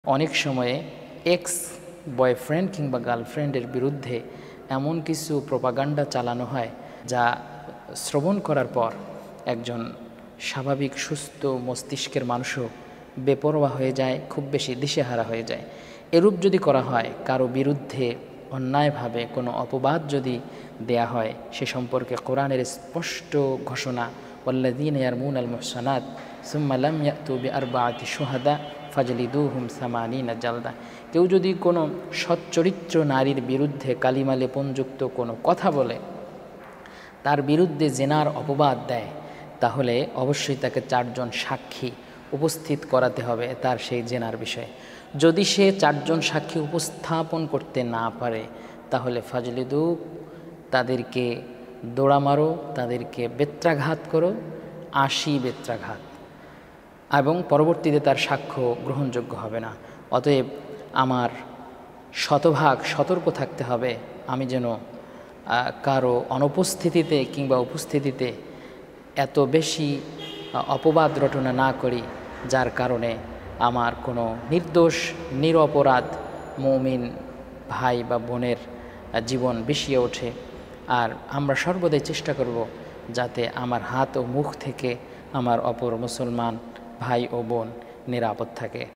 অনেক সময়ে ex boyfriend কিংবা গার্লফ্রেন্ডের বিরুদ্ধে এমন কিছু প্রোপাগান্ডা চালানো হয় যা শ্রবণ করার পর একজন স্বাভাবিক সুস্থ মস্তিষ্কের মানুষও বেপরোয়া হয়ে যায়, খুব বেশি দিশেহারা হয়ে যায়। এরূপ যদি করা হয়, কারো বিরুদ্ধে অন্যায়ভাবে কোনো অপবাদ যদি দেয়া হয়, সে সম্পর্কে কোরআনের স্পষ্ট ঘোষণা ওয়াল্লাযীনা ইয়ারমুনাল মুহসানাত সুম্মা লাম ইয়াতু বিআরবাআতি শুহাদা ফাজলিদুহুম সামানিনা জালদা। কেউ যদি কোনো সচ্চরিত্র নারীর বিরুদ্ধে কালিমা লেপনযুক্ত কোনো কথা বলে, তার বিরুদ্ধে জেনার অপবাদ দেয়, তাহলে অবশ্যই তাকে 4 জন সাক্ষী উপস্থিত করাতে হবে তার সেই জেনার বিষয়ে। যদি সে 4 জন সাক্ষী উপস্থাপন করতে না পারে, তাহলে ফাজলিদু, তাদেরকে দোড়া মারো, তাদেরকে বেত্রাঘাত করো, 80 বেত্রাঘাত, এবং পরবর্তীতে তার সাক্ষ্য গ্রহণযোগ্য হবে না। অতএব আমার শতভাগ সতর্ক থাকতে হবে, আমি যেন কারো অনুপস্থিতিতে কিংবা উপস্থিতিতে এত বেশি অপবাদ রটনা না করি, যার কারণে আমার কোনো নির্দোষ নিরপরাধ মুমিন ভাই বা বোনের জীবন বিষিয়ে ওঠে। আর আমরা সর্বদাই চেষ্টা করব যাতে আমার হাত ও মুখ থেকে আমার অপর মুসলমান ভাই ও বোন নিরাপদ থাকে।